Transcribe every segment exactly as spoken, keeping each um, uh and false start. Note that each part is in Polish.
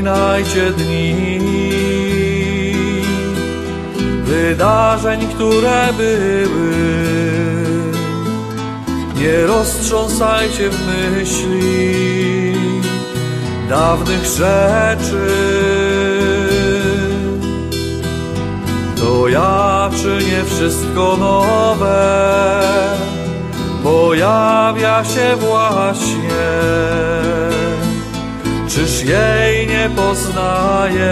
wspominajcie dni wydarzeń, które były. Nie roztrząsajcie w myśli dawnych rzeczy. To ja czynię wszystko nowe, pojawia się właśnie. Czyż jej nie poznajesz?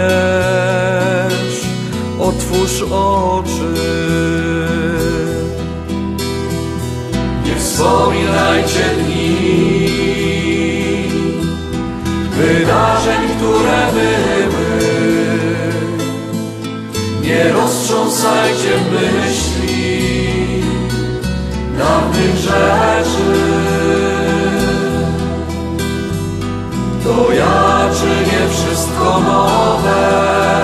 Otwórz oczy. Nie wspominajcie dni wydarzeń, które były. Nie roztrząsajcie myśli dawnych rzeczy. To ja czynię wszystko nowe,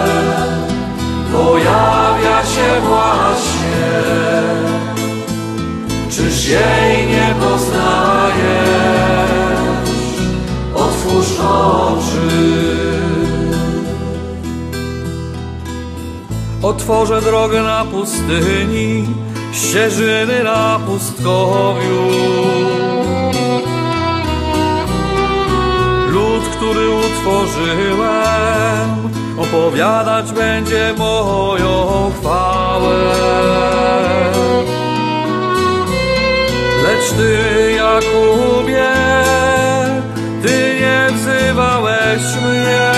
pojawia się właśnie. Czyż jej nie poznajesz? Otwórz oczy. Otworzę drogę na pustyni, ścieżyny na pustkowiu. Lud, który utworzyłem, opowiadać będzie moją chwałę. Lecz ty, Jakubie, ty nie wzywałeś mnie.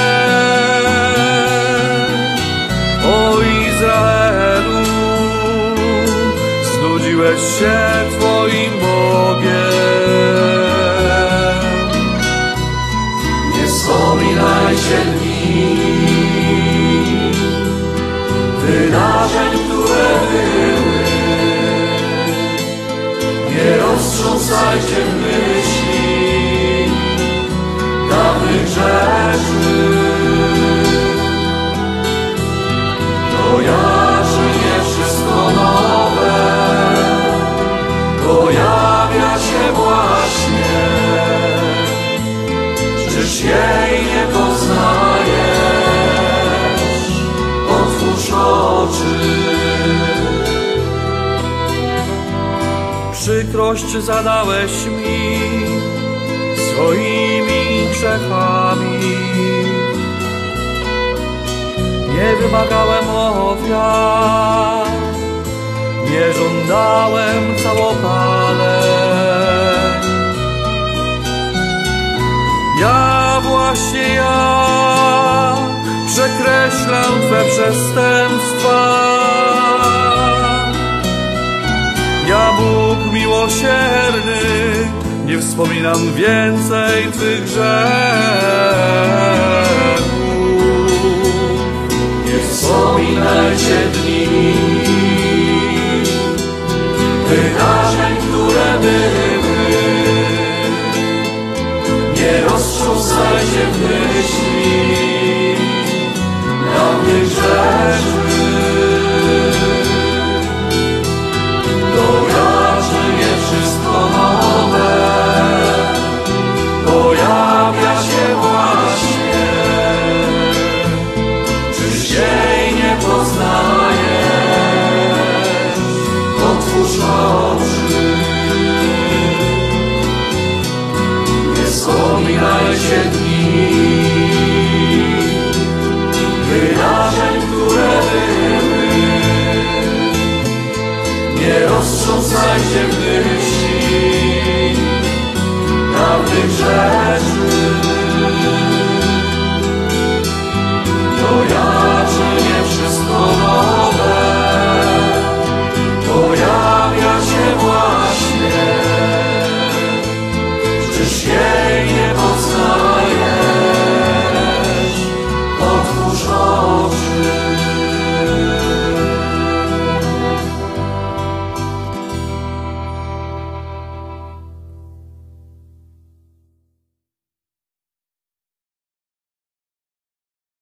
O Izraelu, znudziłeś się Twoim Bogiem. Nie wspominajcie dni wydarzeń, które były. Nie roztrząsajcie myśli dawnych rzeczy. To ja czynię wszystko nowe, pojawia się właśnie. Czyż jej nie poznajesz? Otwórz oczy. Przykrość zadałeś mi swoimi grzechami. Nie wymagałem ofiar, nie żądałem całopaleń. Ja, właśnie ja, przekreślam Twe przestępstwa. Ja, Bóg miłosierny, nie wspominam więcej Twych grzechów. Nie wspominajcie dni wydarzeń, które były. Nie roztrząsajcie myśli dawnych rzeczy. To ja czynię wszystko nowe, pojawia się właśnie. Czyż jej nie poznajesz? Otwórz oczy. Nie wspominajcie dni wydarzeń, które były. Nie roztrząsajcie myśli dawnych rzeczy. To ja czynię wszystko nowe, pojawia się właśnie. Czyż